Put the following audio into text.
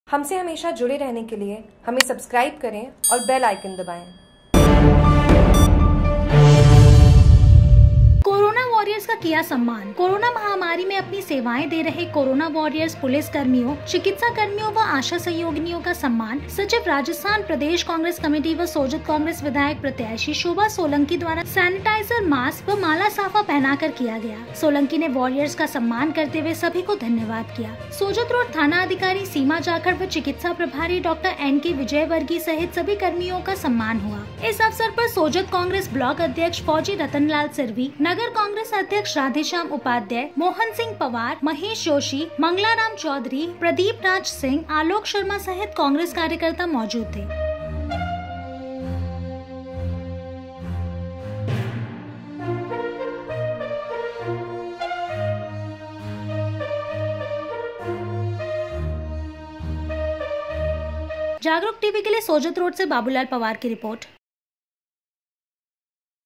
हमसे हमेशा जुड़े रहने के लिए हमें सब्सक्राइब करें और बेल आइकन दबाएं। कोरोना वॉरियर्स का किया सम्मान। कोरोना महामारी में अपनी सेवाएं दे रहे कोरोना वॉरियर्स पुलिस कर्मियों, चिकित्सा कर्मियों व आशा सहयोगिनियों का सम्मान सचिव राजस्थान प्रदेश कांग्रेस कमेटी व सोजत कांग्रेस विधायक प्रत्याशी शोभा सोलंकी द्वारा सैनिटाइजर, मास्क व माला साफा पहनाकर किया गया। सोलंकी ने वॉरियर्स का सम्मान करते हुए सभी को धन्यवाद किया। सोजत रोड थाना अधिकारी सीमा जाखड़ व चिकित्सा प्रभारी डॉक्टर NK विजयवर्गीय सहित सभी कर्मियों का सम्मान हुआ। इस अवसर पर सोजत कांग्रेस ब्लॉक अध्यक्ष फौजी रतनलाल सिरवी, नगर कांग्रेस अध्यक्ष राधेश्याम उपाध्याय, मोहन सिंह पवार, महेश जोशी, मंगलाराम चौधरी, प्रदीप राज सिंह, आलोक शर्मा सहित कांग्रेस कार्यकर्ता मौजूद थे। जागरूक टीवी के लिए सोजत रोड से बाबूलाल पवार की रिपोर्ट।